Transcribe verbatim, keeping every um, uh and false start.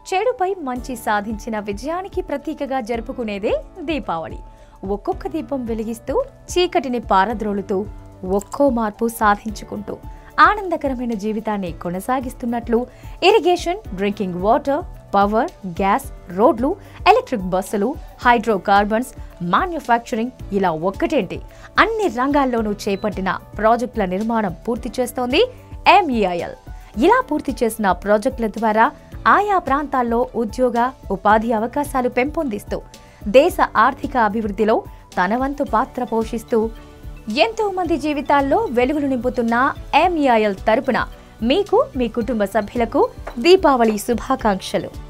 చెడుపై మంచి సాధించిన విజయానికి ప్రతీకగా జరుపుకునేదే దీపావళి. ఒక్కొక్క దీపం వెలిగిస్తూ చీకటిని పారద్రోలుతూ ఒక్కో మార్పు సాధించుకుంటూ ఆనందకరమైన జీవితాన్ని కొనసాగిస్తున్నట్లు irrigation, drinking water, power, gas, రోడ్లు, ఎలక్ట్రిక్ బస్సులు, హైడ్రోకార్బన్స్, మ్యానుఫ్యాక్చరింగ్ ఇలా ఒక్కటేంటి అన్ని రంగాల్లోనూ చేపట్టిన ప్రాజెక్టుల నిర్మాణం పూర్తి చేస్తోంది ఎంఈఐఎల్. ఇలా పూర్తి చేసిన ప్రాజెక్టుల ద్వారా ఆయా ప్రాంతాల్లో ఉద్యోగ, ఉపాధి అవకాశాలు పెంపొందిస్తూ దేశ ఆర్థిక అభివృద్ధిలో తన వంతు పాత్ర పోషిస్తూ ఎంతో మంది జీవితాల్లో వెలుగులు నింపుతున్న ఎంఈఐఎల్ తరపున మీకు, మీ కుటుంబ సభ్యులకు దీపావళి శుభాకాంక్షలు.